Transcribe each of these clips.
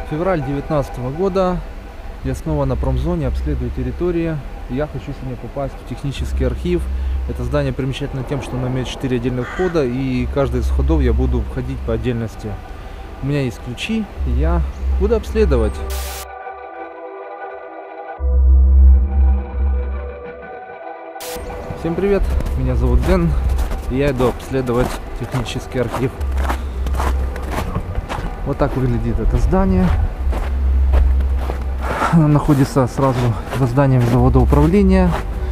Февраль 2019 года. Я снова на промзоне, обследую территорию. Я хочу сегодня попасть в технический архив. Это здание примечательно тем, что оно имеет 4 отдельных входа, и каждый из входов я буду входить по отдельности. У меня есть ключи, и я буду обследовать. Всем привет, меня зовут Дэн, и я иду обследовать технический архив. Вот так выглядит это здание. Оно находится сразу за зданием завода управления.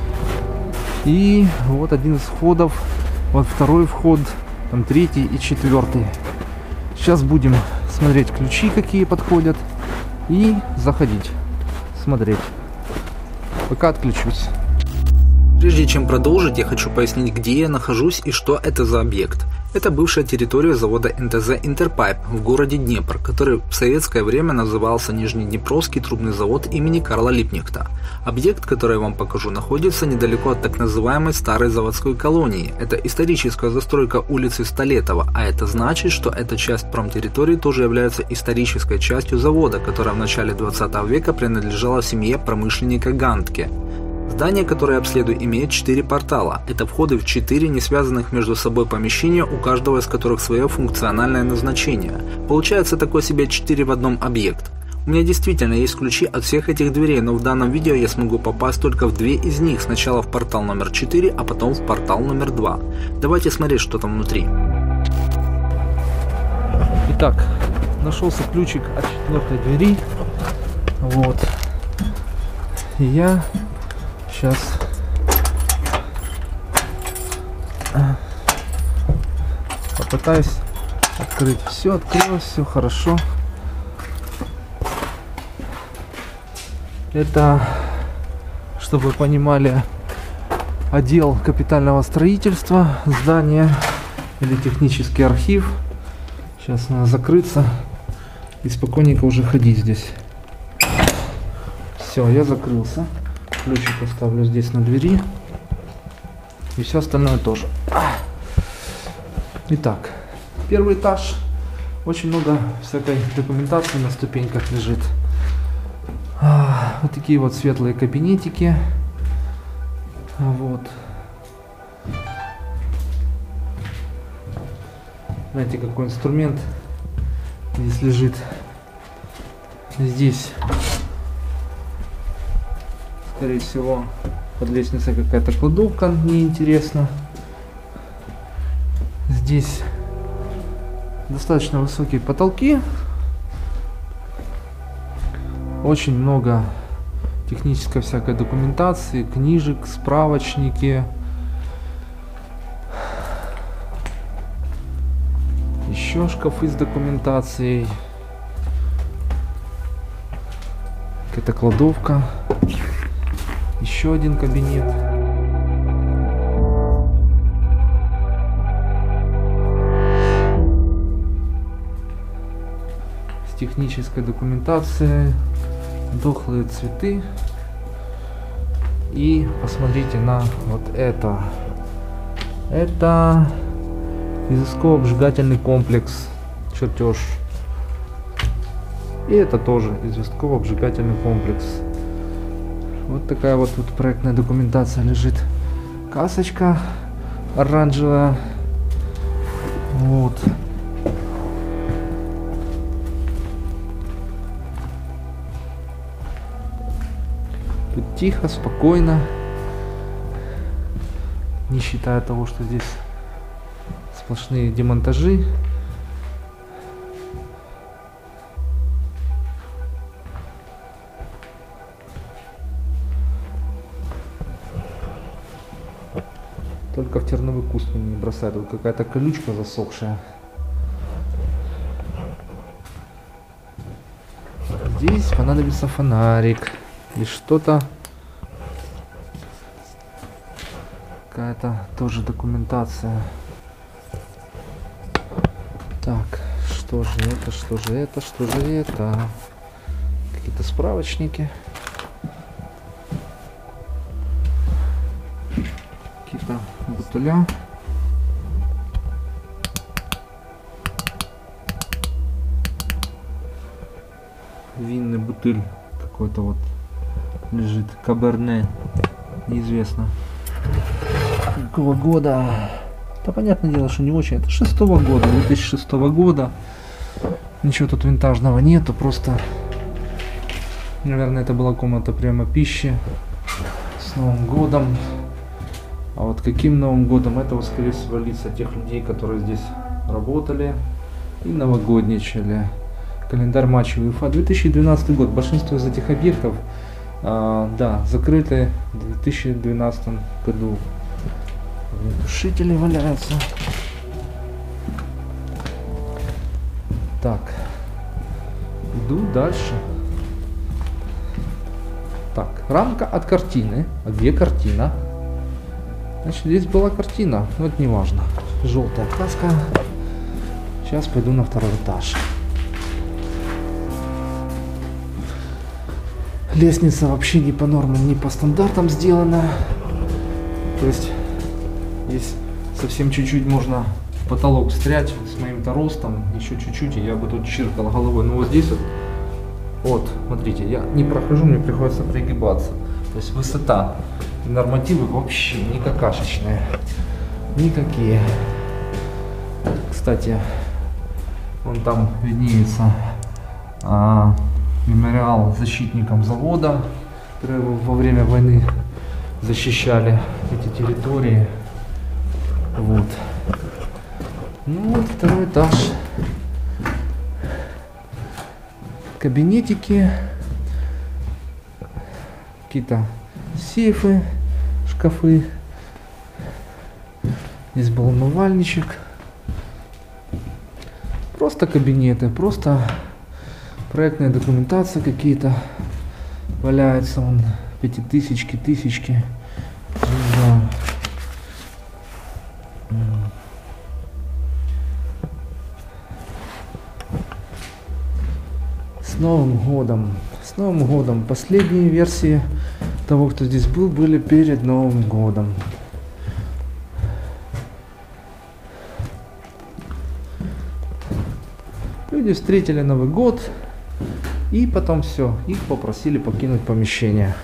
И вот один из входов, вот второй вход, там третий и четвертый. Сейчас будем смотреть ключи, какие подходят, и заходить, смотреть. Пока отключусь. Прежде чем продолжить, я хочу пояснить, где я нахожусь и что это за объект. Это бывшая территория завода НТЗ «Интерпайп» в городе Днепр, который в советское время назывался Нижнеднепровский трубный завод имени Карла Липкнехта. Объект, который я вам покажу, находится недалеко от так называемой старой заводской колонии. Это историческая застройка улицы Столетова, а это значит, что эта часть промтерритории тоже является исторической частью завода, которая в начале 20 века принадлежала семье промышленника Гантке. Здание, которое я обследую, имеет 4 портала. Это входы в 4 не связанных между собой помещения, у каждого из которых свое функциональное назначение. Получается такой себе 4 в одном объект. У меня действительно есть ключи от всех этих дверей, но в данном видео я смогу попасть только в 2 из них. Сначала в портал номер 4, а потом в портал номер 2. Давайте смотреть, что там внутри. Итак, нашелся ключик от 4-й двери. Вот. И я сейчас попытаюсь открыть. Все открылось, все хорошо. Это, чтобы вы понимали, отдел капитального строительства здания или технический архив. Сейчас надо закрыться и спокойненько уже ходить здесь. Все, я закрылся. Ключик оставлю здесь на двери. И все остальное тоже. Итак, первый этаж. Очень много всякой документации на ступеньках лежит. Вот такие вот светлые кабинетики. Вот. Знаете, какой инструмент здесь лежит. Здесь, скорее всего, под лестницей какая-то кладовка, мне интересно. Здесь достаточно высокие потолки. Очень много технической всякой документации, книжек, справочники. Еще шкафы с документацией. Какая-то кладовка. Еще один кабинет. С технической документацией. Дохлые цветы. И посмотрите на вот это. Это известково-обжигательный комплекс. Чертеж. И это тоже известково-обжигательный комплекс. Вот такая вот тут проектная документация лежит. Касочка оранжевая. Вот. Тут тихо, спокойно. Не считая того, что здесь сплошные демонтажи. Только в терновый куст мне не бросает. Тут какая-то колючка засохшая. Здесь понадобится фонарик. И что-то. Какая-то тоже документация. Так, что же это, что же это, что же это? Какие-то справочники. Какие-то бутыля. бутыль какой-то вот лежит. Каберне. Неизвестно. Какого года? Да понятное дело, что не очень. Это 6-го года, 2006 года. Ничего тут винтажного нету, просто, наверное, это была комната приема пищи. С Новым годом. А вот каким Новым годом? Это, скорее всего, лица тех людей, которые здесь работали и новогодничали. Календарь матчей УЕФА 2012 год. Большинство из этих объектов, да, закрыты в 2012 году. Тушители валяются. Так, иду дальше. Так, рамка от картины. А где картина? Значит, здесь была картина, но это не важно. Желтая краска. Сейчас пойду на второй этаж. Лестница вообще не по нормам, не по стандартам сделана. То есть, здесь совсем чуть-чуть можно в потолок встрять с моим-то ростом. Еще чуть-чуть, и я бы тут чиркал головой. Но вот здесь вот, смотрите, я не прохожу, мне приходится пригибаться. То есть высота и нормативы вообще не какашечные. Никакие. Кстати, вон там виднеется мемориал защитникам завода, которые во время войны защищали эти территории. Вот. Ну вот второй этаж. Кабинетики. Какие-то сейфы, шкафы. Здесь был умывальничек. Просто кабинеты, просто проектная документация какие-то валяются. Вон, пятитысячки, тысячки. С Новым годом! С Новым годом! Последние версии того, кто здесь был, были перед Новым годом. Люди встретили Новый год, и потом все, их попросили покинуть помещение.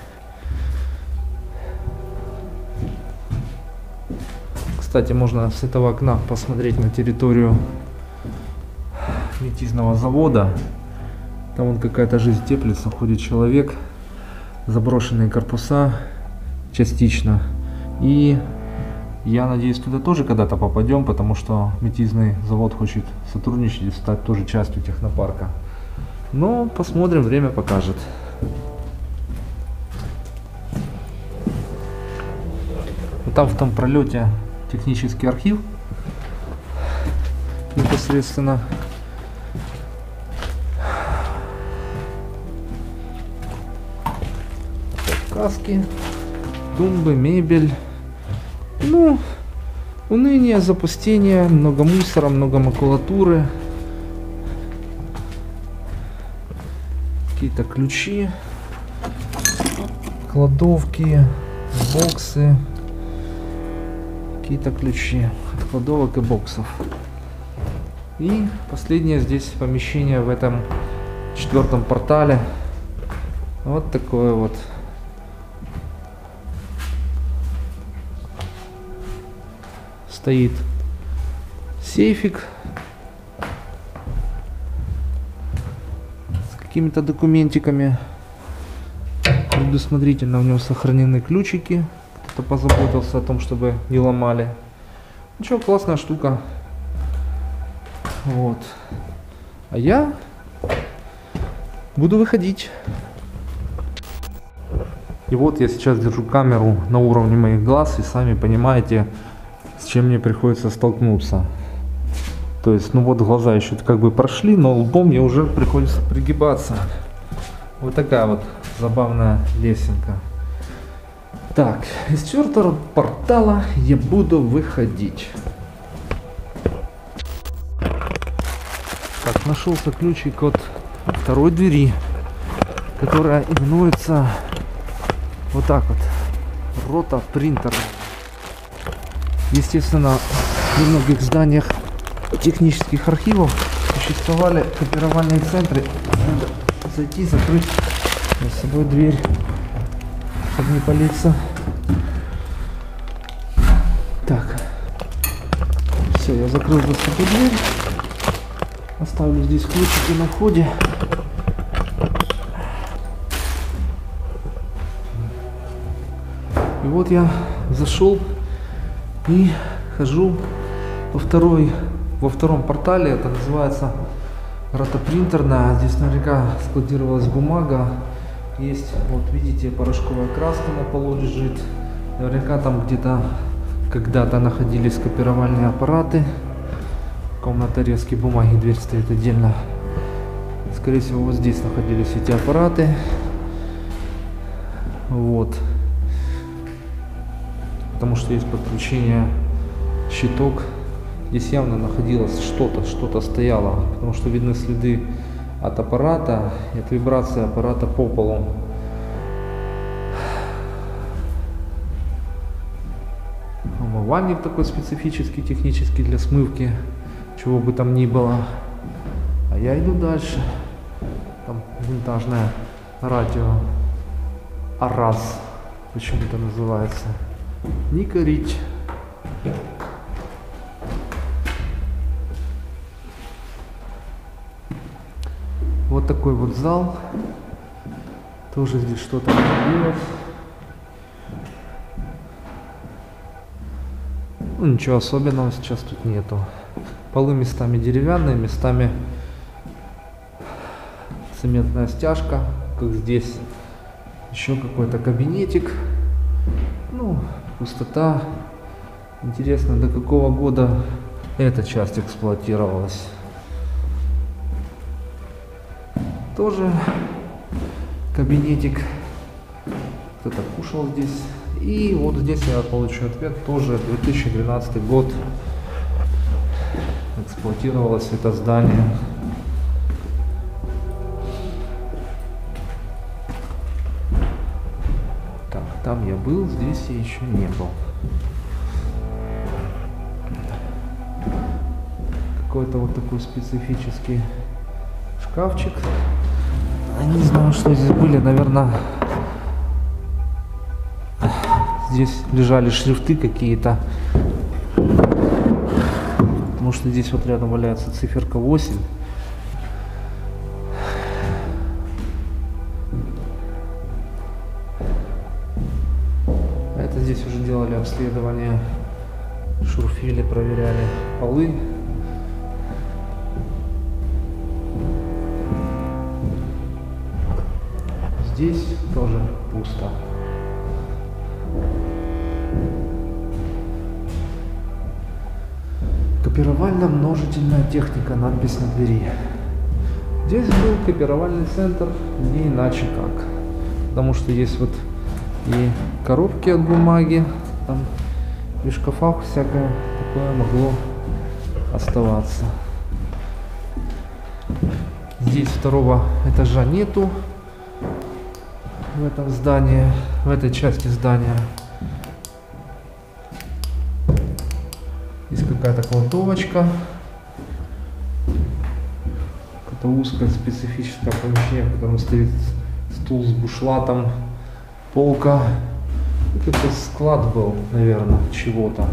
Кстати, можно с этого окна посмотреть на территорию метизного завода. Там вон какая-то жизнь теплится, ходит человек, заброшенные корпуса частично. И я надеюсь, туда тоже когда-то попадем, потому что метизный завод хочет сотрудничать и стать тоже частью технопарка. Но посмотрим, время покажет. Вот там в том пролете технический архив непосредственно. Каски, тумбы, мебель. Ну, уныние, запустение, много мусора, много макулатуры. Какие-то ключи, кладовки, боксы. Какие-то ключи от кладовок и боксов. И последнее здесь помещение в этом 4-м портале. Вот такое вот. Стоит сейфик с какими-то документиками. Предусмотрительно в нем сохранены ключики. Кто-то позаботился о том, чтобы не ломали. Ничего, классная штука. Вот. А я буду выходить. И вот я сейчас держу камеру на уровне моих глаз, и сами понимаете, с чем мне приходится столкнуться. То есть, ну вот глаза еще как бы прошли, но лбом мне уже приходится пригибаться. Вот такая вот забавная лесенка. Так, из 4-го портала я буду выходить. Так, нашелся ключик от второй двери, которая именуется вот так вот. Рота принтер. Естественно, в многих зданиях технических архивов существовали копировальные центры. Надо зайти, закрыть За собой дверь, чтобы не палиться. Так. Все, я закрыл за собой дверь. Оставлю здесь ключики на входе. И вот я зашел и хожу во втором портале. Это называется ротопринтерная. Здесь наверняка складировалась бумага. Есть, вот видите, порошковая краска на полу лежит. Наверняка там где-то когда-то находились копировальные аппараты. Комната резки бумаги, дверь стоит отдельно. Скорее всего, вот здесь находились эти аппараты. Вот. Потому что есть подключение, щиток. Здесь явно находилось что-то стояло. Потому что видны следы от аппарата и от вибрации аппарата по полу. Умывальник такой специфический, технический, для смывки чего бы там ни было. А я иду дальше. Там винтажное радио Араз почему-то называется. Ника Рич. Вот такой вот зал. Тоже здесь что-то находилось. Ну, ничего особенного сейчас тут нету. Полы местами деревянные, местами цементная стяжка, как здесь. Еще какой-то кабинетик. Ну, пустота. Интересно, до какого года эта часть эксплуатировалась. Тоже кабинетик. Кто-то кушал здесь. И вот здесь я получу ответ. Тоже 2012 год эксплуатировалось это здание. Так, там я был, здесь я еще не был. Какой-то вот такой специфический шкафчик. Не знаю, что здесь были, наверное, здесь лежали шрифты какие-то. Потому что здесь вот рядом валяется циферка 8. Это здесь уже делали обследование, шурфили, проверяли полы. Здесь тоже пусто. Копировально-множительная техника, надпись на двери. Здесь был копировальный центр, не иначе как. Потому что есть вот и коробки от бумаги, там и в шкафах всякое такое могло оставаться. Здесь второго этажа нету в этом здании, в этой части здания. Есть какая-то кладовочка, какое-то узкое специфическое помещение, в котором стоит стул с бушлатом, полка. Это склад был, наверное, чего-то.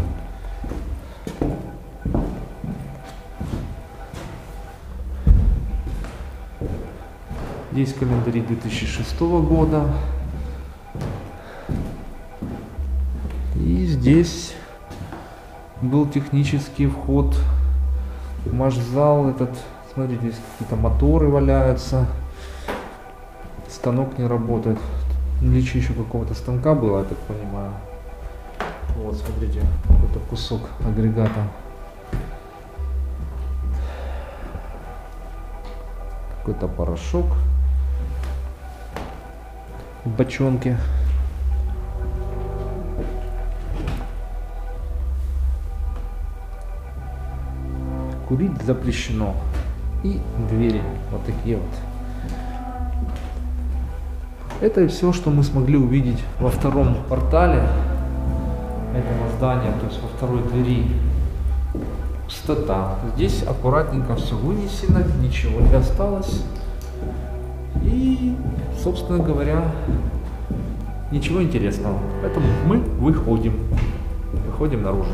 Здесь календари 2006 года. И здесь был технический вход в машзал. Этот, смотрите, здесь какие-то моторы валяются. Станок не работает. Наличие еще какого-то станка было, я так понимаю. Вот, смотрите, какой-то кусок агрегата. Какой-то порошок в бочонке. Курить запрещено. И двери вот такие вот. Это все, что мы смогли увидеть во втором портале этого здания, то есть во второй двери. Пустота. Здесь аккуратненько все вынесено, ничего не осталось. И, собственно говоря, ничего интересного. Поэтому мы выходим наружу.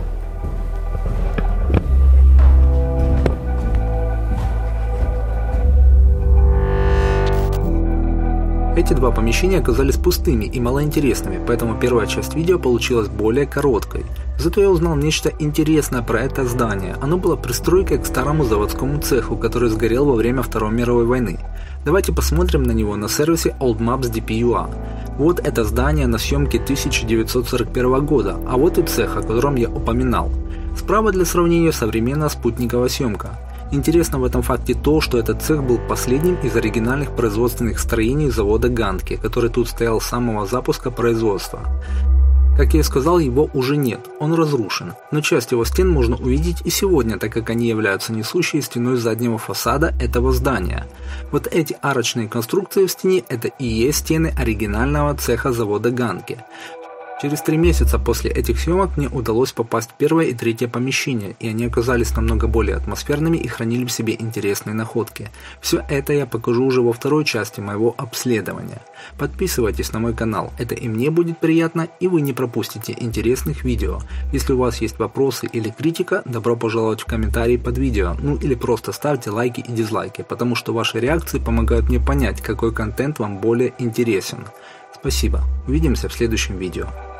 Эти два помещения оказались пустыми и малоинтересными, поэтому первая часть видео получилась более короткой. Зато я узнал нечто интересное про это здание. Оно было пристройкой к старому заводскому цеху, который сгорел во время Второй мировой войны. Давайте посмотрим на него на сервисе oldmaps.dp.ua. Вот это здание на съемке 1941 года, а вот и цех, о котором я упоминал. Справа для сравнения современная спутниковая съемка. Интересно в этом факте то, что этот цех был последним из оригинальных производственных строений завода Ганки, который тут стоял с самого запуска производства. Как я и сказал, его уже нет, он разрушен, но часть его стен можно увидеть и сегодня, так как они являются несущей стеной заднего фасада этого здания. Вот эти арочные конструкции в стене – это и есть стены оригинального цеха завода Ганки. Через 3 месяца после этих съемок мне удалось попасть в первое и третье помещение, и они оказались намного более атмосферными и хранили в себе интересные находки. Все это я покажу уже во второй части моего обследования. Подписывайтесь на мой канал, это и мне будет приятно, и вы не пропустите интересных видео. Если у вас есть вопросы или критика, добро пожаловать в комментарии под видео, ну или просто ставьте лайки и дизлайки, потому что ваши реакции помогают мне понять, какой контент вам более интересен. Спасибо, увидимся в следующем видео.